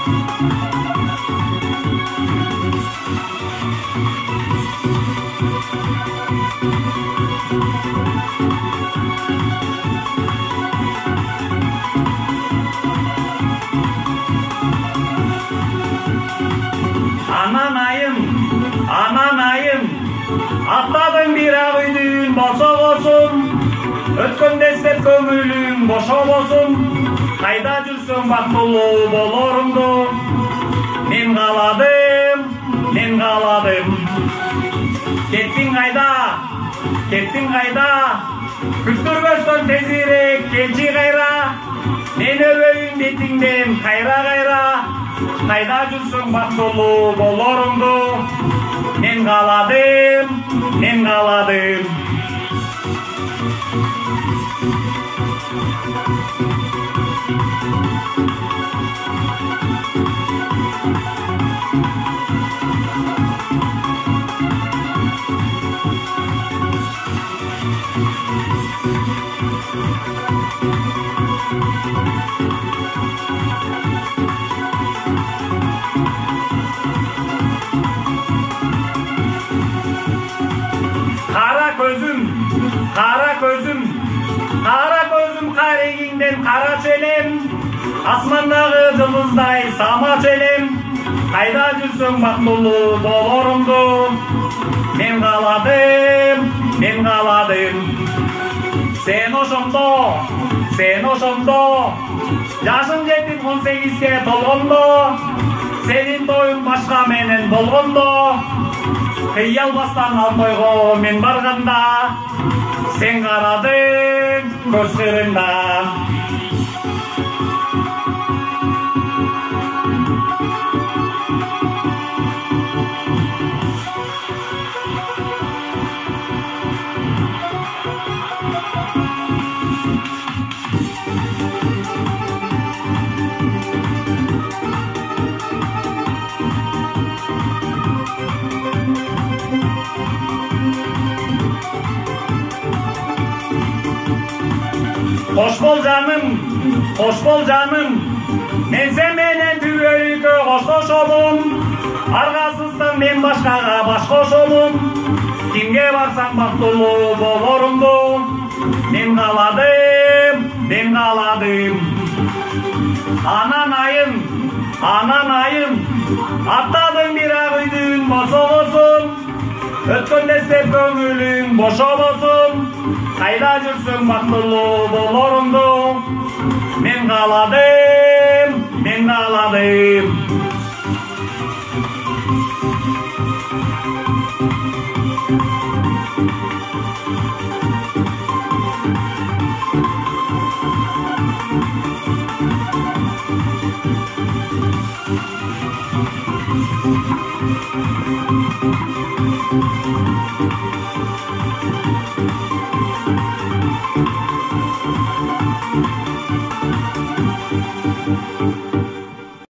Ananayım, atladın bir ağıydın bosa olsun, ötken destep köngülün boşa olsun, kayda жүрсөң бактылуу болорумду, мен кааладым, кеттиң кайда, күттүрбөстөн тезирээк келчи кайра, мен өлөйүн бетиңден кайра, кайда жүрсөң бактылуу болорумду, мен кааладым. Kara gözüm kareginden kara çölem, asmandagı yıldızday sama çölem, kayda жүрсөң бактылуу болорумду, мен кааладым. Sen ошондо, жашың жетип 18-ге толгондо, сенин тоюң башка менен болгондо, кыйалбастан ал тойго мен барганда, sen карадың көз кырында. Hoş bol canım, men sen menen түбөлүккө коштошолум, аргасыздан мен башкага баш кошолум, кимге барсаң бактылуу болорумду, мен кааладым. Ананайым, аттадың бир ак үйдүн босогосун, өткөн дестеп көңүлүң бошо болсун, кайда жүрсөң бактылуу болорумду, мен кааладым.